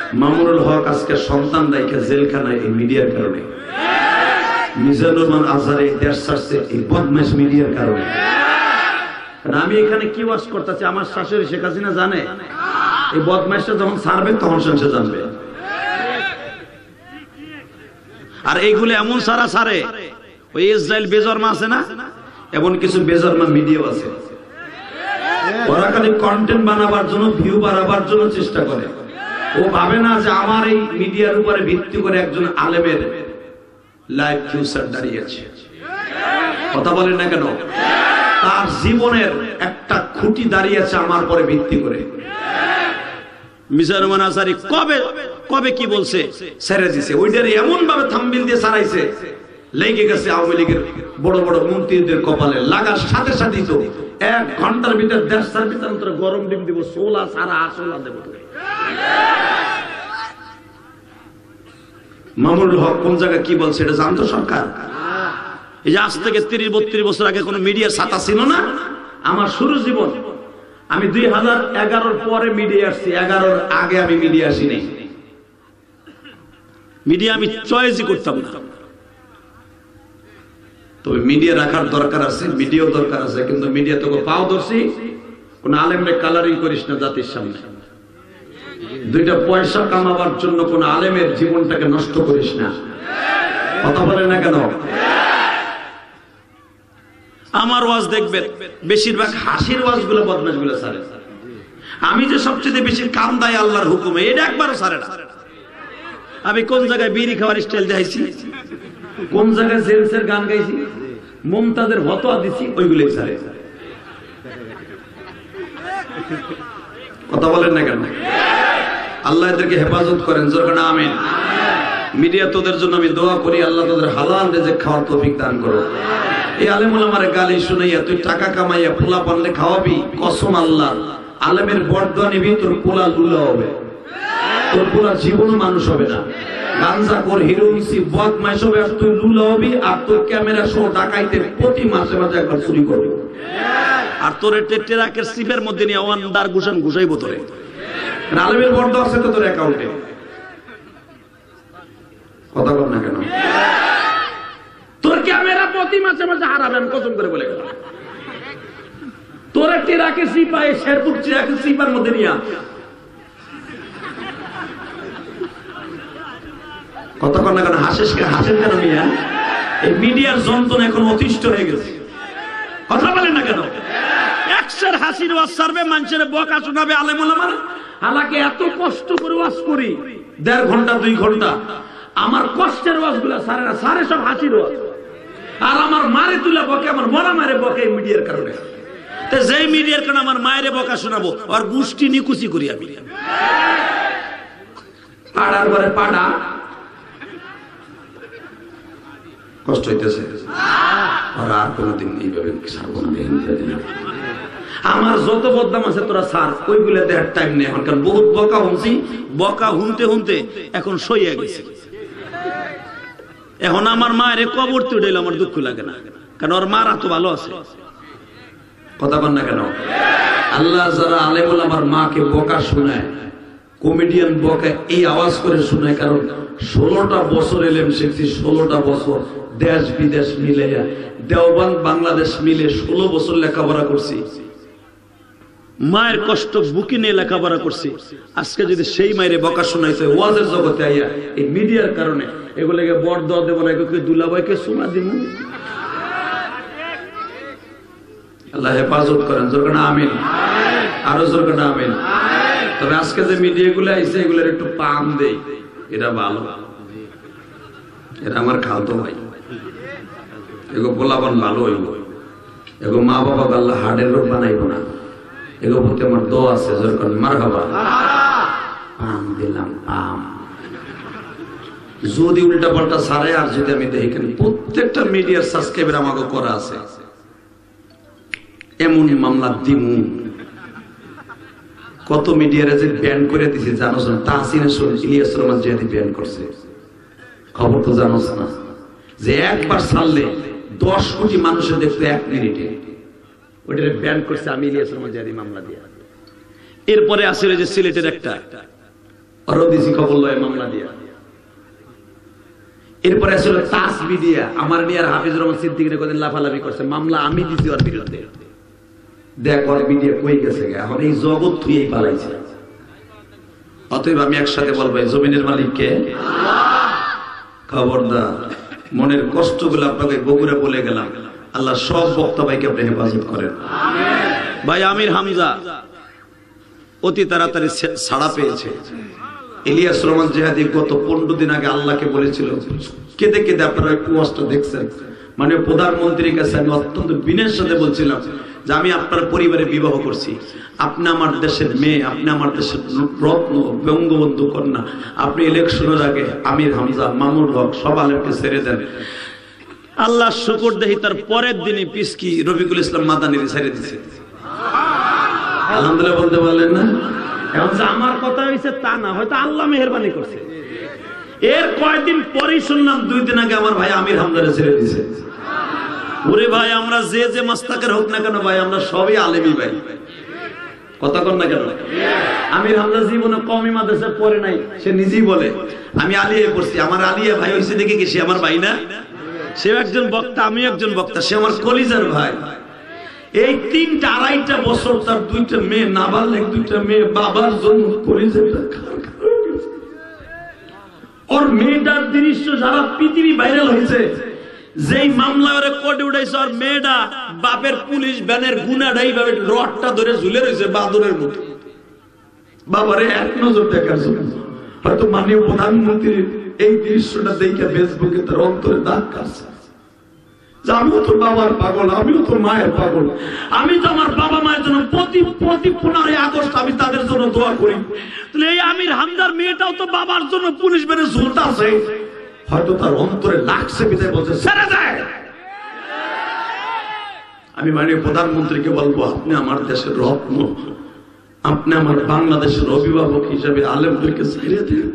মামুনুল হক আজকে সন্তান রাইখা জেলখানায় এই মিডিয়ার কারণে। মিজানুর রহমান আজহারে দেশ ছাড়ছে এই বদমাইশ মিডিয়ার কারণে। আমি এখানে কি ওয়াজ করতেছি আমার শাশুড়ি শেখ হাসিনা জানে? এই বদমাইশটা যখন ছাড়বে তখন সে জানবে। আর এইগুলো এমন সারা ছাড়ে, ওই ইসরায়েল বেজরমা আছে না, এমন কিছু বেজরমা মিডিয়াও আছে। ওরা খালি কন্টেন্ট বানাবার জন্য, ভিউ বাড়াবার জন্য চেষ্টা করে। ও ভাবে না যে আমার এই মিডিয়ার উপরে ভিত্তি করে একজন আলেমের লাইফ ফিউচার দাঁড়িয়ে আছে। কথা বলেন না কেন? তার জীবনের একটা খুঁটি দাঁড়িয়ে আছে আমার পরে ভিত্তি করে। মিজানুর রহমান আজহারি কবে কবে কি বলছে ছেড়ে দিছে, ওইটার এমন ভাবে থাম্বনেল দিয়ে ছাড়াইছে, লেগে গেছে আওয়ামী লীগের বড় বড় মন্ত্রীদের কপালে। লাগার সাথে সাথেই তো 1 ঘন্টার ভিতর দেড়টার ভিতর গরম ডিম দিব, সোলা সারা আসলা দেব। মামুনুল হক কোন জায়গায় কি বলছে এটা জানতো সরকার? এই যে আজ থেকে 30-32 বছর আগে কোন মিডিয়ার ছাতা ছিল না। আমার শুরু জীবন, আমি 2011-র পরে মিডিয়া আসছি, 11-র আগে আমি মিডিয়া আসিনি। মিডিয়া আমি চয়েসই করতাম না। তবে মিডিয়া রাখার দরকার আছে, মিডিয়াও দরকার আছে, কিন্তু মিডিয়া তোকে পাও ধরছি, কোন আলেমরে কালারিং করিস না জাতির সামনে। 2টা পয়সা কামাবার জন্য কোন আলেমের জীবনটাকে নষ্ট করিস না। কথা বলে না কেন? আমার ওয়াজ দেখবেন বেশিরভাগ হাসির ওয়াজ গুলো বদমাশ গুলো ছাড়ে। আমি যে সবচেয়ে বেশি কাম দেয় আল্লাহর হুকুমে, এটা একবারও ছাড়ে না। আমি কোন জায়গায় বিড়ি খাওয়ার স্টাইল দেখাইছি, কোন জায়গায় জেলসের গান গাইছি, মুমতাজের ফতোয়া দিছি, ওইগুলোই ছাড়ে। কথা বলেন না কেন? আল্লাহ এদেরকে হেফাজত করেন, জোরে আমিন। মিডিয়া তোদের জন্য আমি দোয়া করি, আল্লাহ তোদের হালাল রিজিক খাওয়ার তৌফিক দান করো। এই আলেম ওলামারে গালি শুনাইয়া তুই টাকা কামাইয়া পোলা পানলে খাওয়াবি, কসম আল্লাহ, আলেমের বরদোয়া নিবি, তোর পোলা লুলা হবে, তোর পোলা জীবন মানুষ হবে না। গাঞ্জা কর, হিরোইন, বদমাইশ হবে, আর তুই লুলা হবি। আর তোর ক্যামেরা সহ ডাকাইতে প্রতি মাসে মাসে একবার চুরি করবি, আর তোর ট্রাকের সিপের মধ্যে নিয়ে ওয়ান্ডার ঘুষান ঘুষাইবো তোরে। আলেমের বরদোয়া আছে তো তোর অ্যাকাউন্টে। কথা বল না কেন? তোর ক্যামেরা প্রতি মাসে মাসে হারাবেন, কসম করে বলে গেল। তোর ট্রাকে সিপাই শেরপুর ট্রাকে সিপার মধ্যে নিয়ে কথা কর না কেন? হাসেন কেন মিয়া? এই মিডিয়ার যন্ত্রণা এখন অতিষ্ঠ হয়ে গেছে। কথা বলেন না কেন? একশের হাসির ওয়াজ সারবে, মানুষের বকা শোনাবে আলেম ওলামা। হালাকে এত কষ্ট করে ওয়াজ করি, 1.5 ঘন্টা 2 ঘন্টা, আমার কষ্টের ওয়াজ গুলা সারে না, সারে সব হাসির ওয়াজ। আর আমার মারে তুলে বকে, আমার মরা মারে বকে এই মিডিয়ার কারণে। তো যেই মিডিয়ার কারণে আমার মায়ের বকা শোনাবো, আর গোষ্ঠী নিকুচি করি আমি। পাড়ার ঘরে পাড়া কষ্ট হইতেছে, আর আর কোনদিন এইভাবে ছাড়বো না। আমার যত বদনাম আছে তোরা ছাড়, ওইগুলো দেখার টাইম নেই এখন, কারণ বহুত বকা শুনছি, বকা শুনতে শুনতে এখন সইয়া গেছে। এখন আমার মায়ের কবর তুলে আমার দুঃখ লাগে না, কারণ ওর মারা তো ভালো আছে। কথা বল না কেন? আল্লাহ যারা আলেম ওলামার মাকে বকা শোনায়, কমেডিয়ান বকা এই আওয়াজ করে শোনায়, কারণ 16টা বছর এলেম শিখছি, 16টা বছর দেশ বিদেশ মিলে, দেওবন্দ বাংলাদেশ মিলে 16 বছর লেখাপড়া করছি, মায়ের কষ্ট বুকে নিয়ে লেখাপড়া করছি। আজকে যদি সেই মায়ের বকা শোনাইছে ওয়াজের জগতে আইয়া এই মিডিয়ার কারণে, এগুলোকে বরদোয়া দেব না, এগুলোকে দুলাভাইকে শোনা দিব। আল্লাহ হেফাজত করেন, জোরে না আমিন, আরো জোরে না আমিন। তবে আজকে যে মিডিয়া গুলো আইছে, এগুলোর একটু পাম দেই, এটা ভালো, এটা আমার খালতো ভাই, এগো বলাবন ভালো হইব, এগো মা বাবা আল্লাহ হার্টের রোগ বানাইব না, এগো প্রতি আমার দোয়া আছে, যেরকম মারহাবা। পাম দিলাম, পাম যদি উল্টা পাল্টা সারে। আর যদি আমি দেখি প্রত্যেকটা মিডিয়ার সাবস্ক্রাইবার আমাকে করা আছে, এমন মামলা দিমু। কত মিডিয়ারে যে ব্যান করে দিছে জানোস না? তাহসিনের ইলিয়াস রহমান জিয়াদি ব্যান করছে, খবর তো জানোস না? যে একবার ছাড়লে 10 কোটি মানুষের দেখতো 1 মিনিটে, ওইটা ব্যান করছে আমি ইলিয়াস রহমান জিয়াদি মামলা দিয়ে। এরপরে আসলে যে সিলেটের একটা আরো দিছি খবর লয় মামলা দিয়া। এরপরে আসলে তাসবি দিয়া আমার নিয়ে আর হাফিজুর রহমান সিদ্দিকীর কদিন লাফালাফি করছে, মামলা আমি দিছি ওর বিরুদ্ধে। দেখ ওর মিডিয়া কই গেছে, এখন এই জগৎ থুয়েই পালাইছে। অতএব আমি একসাথে বলবো জমিনের মালিককে খবরদার। মনের কষ্টগুলো আপনাকে বগুড়া বলে গেলাম, আল্লাহ সব বক্তা ভাইকে আপনি হেফাজত করেন। ভাই আমির হামজা অতি তাড়াতাড়ি ছাড়া পেয়েছে। ইলিয়াস রহমান জিহাদি গত 15 দিন আগে আল্লাহকে বলেছিল, কেঁদে কেঁদে আপনারা একটু কষ্ট দেখছেন, মানে প্রধানমন্ত্রীর কাছে আমি অত্যন্ত বিনয়ের সাথে বলছিলাম যে আমি আপনার পরিবারে বিবাহ করছি, আপনি আমার দেশের মেয়ে, আপনি আমার দেশের রত্ন, বঙ্গবন্ধু কন্যা, আপনি ইলেকশনের আগে আমির হামজা, মামুন হক সব আলেমকে ছেড়ে দেন। আল্লাহ শুকর দেহি তার পরের দিনই পিসকি রফিকুল ইসলাম মাদানী ছেড়ে দিছে। আলহামদুলিল্লাহ বলতে পারলেন না? এখন যে আমার কথা হয়েছে তা না, হয়তো আল্লাহ মেহেরবানি করছে। এর কয়েকদিন পরেই শুনলাম 2 দিন আগে আমার ভাই আমির হামজারে ছেড়ে দিছে। ওরে ভাই আমরা যে যে মাস্তাকের হোক না কেন ভাই, আমরা সবই আলেমী ভাই, কথা কর না কেন? আমির হামজা জীবনে কওমি মাদ্রাসায় পড়ে নাই, সে নিজেই বলে আমি আলিয়ায় পড়ছি। আমার আলিয়া ভাই হয়েছে দেখে কি সে আমার ভাই না? সে একজন বক্তা, আমি একজন বক্তা, সে আমার কলিজার ভাই। এই 3-2.5 বছর তার 2টা মেয়ে, নাবালেগ 2টা মেয়ে, বাবার জন্য কলিজাটা ওর মেয়েটার দৃশ্য সারা পৃথিবী ভাইরাল হয়েছে। যেই মামলা ওরে কোর্টে উঠাইছে, ওর মেয়েটা বাপের পুলিশ ভ্যানের গুনাটাই ভাবে রডটা ধরে ঝুলে রয়েছে বাদরের মতো। বাবারে এক নজর দেখার জন্য হয়তো মাননীয় প্রধানমন্ত্রীর এই দৃশ্যটা দেখে ফেসবুকে তার অন্তরে দাগ কাটছে। আমিও তো বাবার পাগল, আমিও তো মায়ের পাগল, আমি তো আমার বাবা মায়ের জন্য প্রতি 15 আগস্ট আমি তাদের জন্য দোয়া করি। এই আমির হামজার মেয়েটাও তো বাবার জন্য পুলিশ ভ্যানে ঝুলতে আছে, হয়তো তার অন্তরে লাগছে বিদায় বলছে ছেড়ে দেয়। আমি মাননীয় প্রধানমন্ত্রীকে বলবো, আপনি আমার দেশের রত্ন, আপনি আমার বাংলাদেশের অভিভাবক হিসেবে আলেমদেরকে ছেড়ে দেন,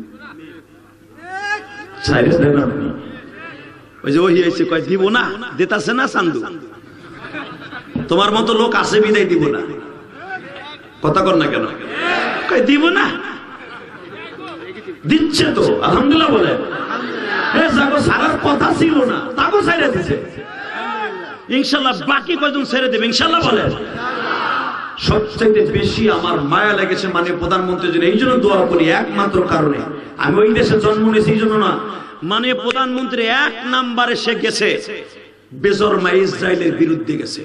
ছেড়ে দেন। আপনি ওই যে ওই এসে কয় দিব না, দিতাছে না চান্দু, তোমার মতো লোক আছে বিদায় দিব না, কথা কর না কেন? কয় দিব না, দিচ্ছে তো আলহামদুলিল্লাহ বলে। সারার কথা ছিল না, তাকে ছেড়ে দিছে ইনশাল্লাহ। বাকি কয়জন ছেড়ে দেবে ইনশাল্লাহ বলে। সবচেয়ে বেশি আমার মায়া লেগেছে মানে প্রধানমন্ত্রীর জন্য, এই জন্য দোয়া করি একমাত্র কারণে, আমি ওই দেশে জন্ম নিয়েছি এই জন্য না, মানে প্রধানমন্ত্রী 1 নম্বরে সে গেছে বেজরমা ইসরায়েলের বিরুদ্ধে গেছে।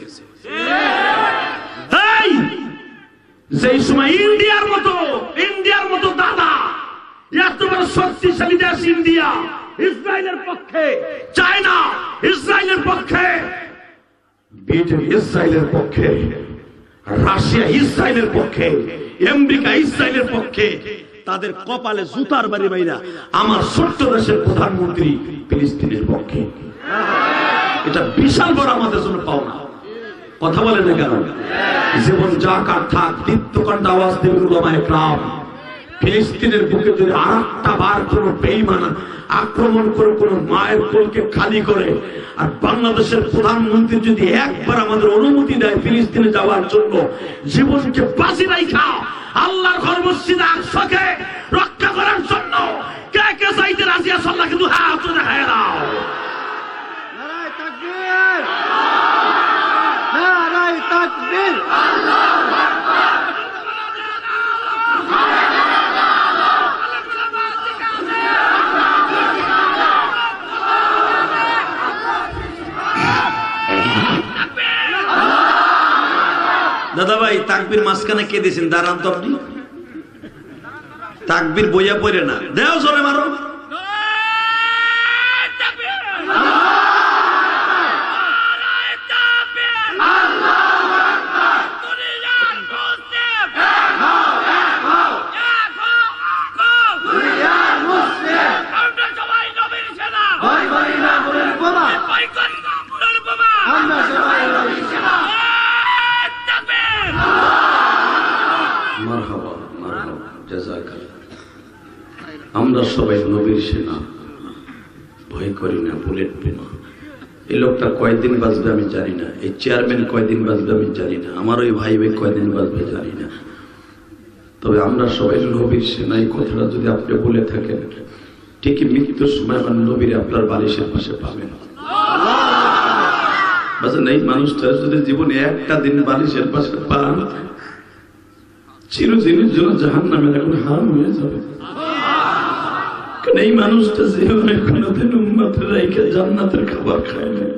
যেই সময় ইন্ডিয়ার মতো দাদা এত বড় শক্তিশালী দেশ ইন্ডিয়া ইসরায়েলের পক্ষে, চায়না ইসরায়েলের পক্ষে, ব্রিটেন ইসরায়েলের পক্ষে, রাশিয়া ইসরায়েলের পক্ষে, আমেরিকা ইসরায়েলের পক্ষে, তাদের কপালে জুতার বাড়ি বাইরা আমার ছোট্ট দেশের প্রধানমন্ত্রী ফিলিস্তিনের পক্ষে। এটা বিশাল বড় আমাদের জন্য পাওনা, কথা বলে না কেন? জীবন যাকার থাক দীপ্তকণ্ঠ আওয়াজ দেবেন উলামায়ে কেরাম। ফিলিস্তিনের বুকে যদি আরেকটা বার কোন বেঈমান আক্রমণ করে কোন মায়ের কোলকে খালি করে, আর বাংলাদেশের প্রধানমন্ত্রী যদি একবার আমাদের অনুমতি দেয় ফিলিস্তিনে যাওয়ার জন্য, জীবনকে বাজি রাখা আল্লাহর ঘর মসজিদ আকসাকে রক্ষা করার জন্য কে কে চাইতে রাজি আছে? আল্লাহ কিন্তু হাত দেখায় দাও। নারায়ে তাকবীর, নারায়ে তাকবীর, আল্লাহু আকবার। দাদা ভাই তাকবীর মাঝখানে কে দিয়েছেন? দাঁড়ান তো আপনি, তাকবীর বইয়া পড়ে না, দেও জোরে মারো। আমরা সবাই নবীর সেনা, ভয় করি না বুলেট বোমা। এই লোকটা কয়দিন বাঁচবে আমি জানি না, এই চেয়ারম্যান কয়দিন বাঁচবে আমি জানি না, আমার ওই ভাই কয়দিন বাঁচবে জানি না। তবে আমরা সবাই নবীর সেনাই কথাটা যদি আপনি বলে থাকেন, ঠিকই মৃত্যুর সময় আমার নবীর আপনার বালিশের পাশে পাবেন। এই মানুষটা যদি জীবনে একটা দিন বালিশের পাশে পান, চিরদিনের জন্য জাহান্নামের এখন হারাম হয়ে যাবে। এই মানুষটা জীবনে কোনোদিন উম্মতের রাইখে জান্নাতের খাবার খায় না।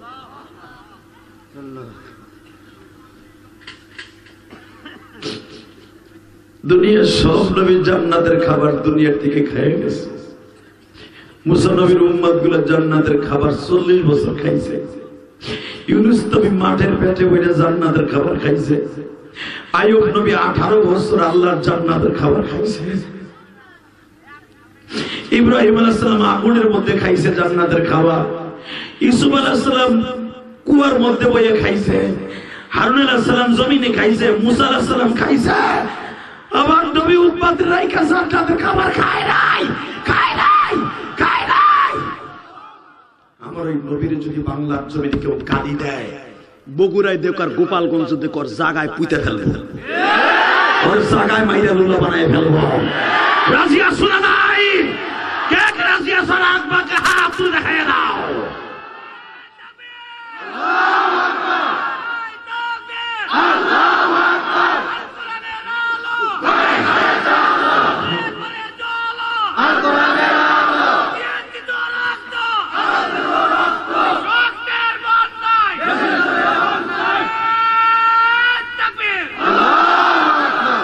দুনিয়ার সব নবী জান্নাতের খাবার দুনিয়ার থেকে খেয়ে গেছে। মুসা নবীর উম্মত গুলো জান্নাতের খাবার 40 বছর খাইছে। ইউনুস নবী মাঠের পেটে বইরে জান্নাতের খাবার খাইছে। আইয়ুব নবী 18 বছর আল্লাহর জান্নাতের খাবার খাইছে। ইব্রাহিম আলাইহিস সালাম আগুনের মধ্যে খাইছে জান্নাতের খাবার। ইউসুফ আলাইহিস সালাম কুয়ার মধ্যে বইয়ে খাইছে। হারুন আলাইহিস সালাম জমিনে খাইছে। মুসা আলাইহিস সালাম খাইছে। আমার নবী উম্মতের রাইখা জান্নাতের খাবার খায় নাই, খায় নাই, খায় নাই। আমার ওই নবীর যদি বাংলার জমিনে কেউ গালি দেয়, বগুড়ায় দেখ আর গোপালগঞ্জ দেখ আর জায়গায় পুঁতে ফেলবো, ওর জায়গায় মাইরা লুলা বানায় ফেলবো। রাজি আছো না নাই? কে কে রাজি আছো? আকবারকে হাত তুলে দেখায় দাও। আল্লাহু আকবার, আল্লাহু আকবার। কোরআনের আলো, কোরআনের আলো, কোরআনের আলো। ইয়াতিত রক্ত, রক্ত, রক্তের বন্যায়, রক্তের বন্যায়। তাকবীর, আল্লাহু আকবার।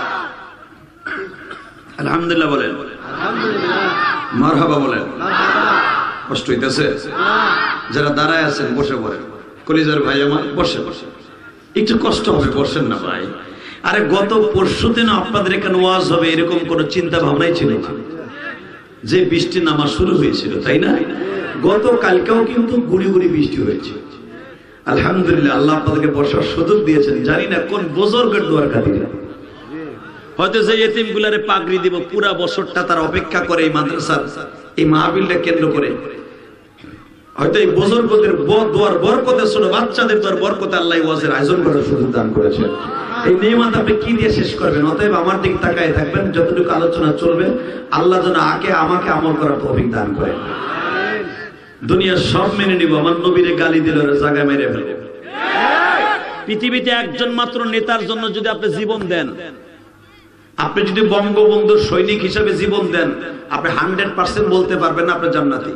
আলহামদুলিল্লাহ বলেন, আলহামদুলিল্লাহ। মারহাবা বলেন। কষ্ট হইতেছে? যারা দাঁড়ায় আছেন বসে পড়েন। কলিজার ভাই আমার বসে বসে, একটু কষ্ট হবে, বসেন না ভাই। আরে গত পরশু দিন আপনাদের এখানে ওয়াজ হবে এরকম কোন চিন্তা ভাবনাই ছিল না, যে বৃষ্টি নামা শুরু হয়েছিল, তাই না? গত কালকেও কিন্তু গুড়ি গুড়ি বৃষ্টি হয়েছে। আলহামদুলিল্লাহ, আল্লাহ আপনাদেরকে বসার সুযোগ দিয়েছেন। জানি না কোন বুজুর্গের দোয়ার খাতিরে হয়তো যে এতিম গুলারে পাগড়ি দিব পুরা বছরটা তার অপেক্ষা করে এই মাদ্রাসার এই মাহফিলটা কেন্দ্র করে। হয়তো এই বুজুর্গদের দোয়ার বরকতে, ছোট বাচ্চাদের দোয়ার বরকতে আল্লাহ ওয়াজের আয়োজন করার সুযোগ দান করেছেন। এই নিয়ামত আপনি কি দিয়ে শেষ করবেন? অতএব আমার দিকে তাকায় থাকবেন, যতটুকু আলোচনা চলবে আল্লাহ যেন আমাকে আমল করার তৌফিক দান করেন। দুনিয়ার সব মেনে নিব, আমার নবীরে গালি দিলে জায়গায় মেরে ফেলবো। পৃথিবীতে একজন মাত্র নেতার জন্য যদি আপনি জীবন দেন, আপনি যদি বঙ্গবন্ধুর সৈনিক হিসেবে জীবন দেন, আপনি 100% বলতে পারবেন না আপনি জান্নাতি।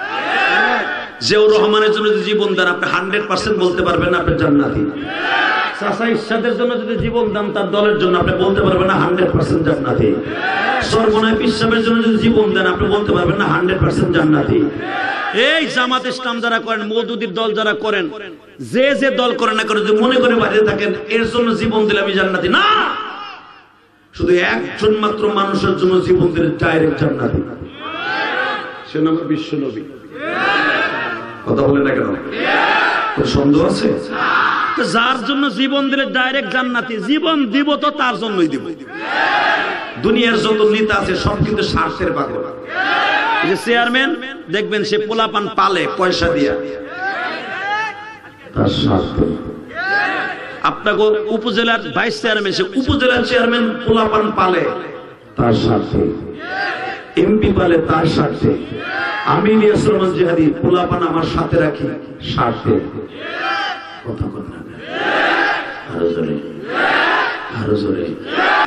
জিয়াউর রহমানের জন্য যদি জীবন দেন, আপনি 100% বলতে পারবেন না আপনি জান্নাতি। চাচা ইরশাদের জন্য যদি জীবন দেন, তার দলের জন্য, আপনি বলতে পারবেন না 100% জান্নাতি। সর্বনয় পীর সাহেবের জন্য যদি জীবন দেন, আপনি বলতে পারবেন না 100% জান্নাতি। এই জামাত ইসলাম যারা করেন, মওদুদির দল যারা করেন, যে দল করেন না করে, যদি মনে করে বাইরে থাকেন এর জন্য জীবন দিলে আমি জান্নাতি না। শুধু একজন মাত্র মানুষের জন্য জীবন দিলে ডাইরেক্ট জান্নাতি, সে নাম বিশ্ব নবী। কথা বলেন না কেন? সন্দেহ আছে? যার জন্য জীবন দিলে ডাইরেক্ট জান্নাতি, জীবন দিব তো তার জন্যই দিব। দুনিয়ার যত নেতা আছে সব কিন্তু স্বার্থের পাগল। যে চেয়ারম্যান দেখবেন সে পোলাপান পালে পয়সা দিয়া, তার স্বার্থ। আপনাকে উপজেলার ভাইস চেয়ারম্যান, সে উপজেলার চেয়ারম্যান পোলাপান পালে তার স্বার্থে, এমপি পালে তার স্বার্থে, আমি ইলিয়াস রহমান জিহাদি পোলাপান আমার সাথে রাখি স্বার্থে। কথা বল না, আরো জোরে, আরো জোরে।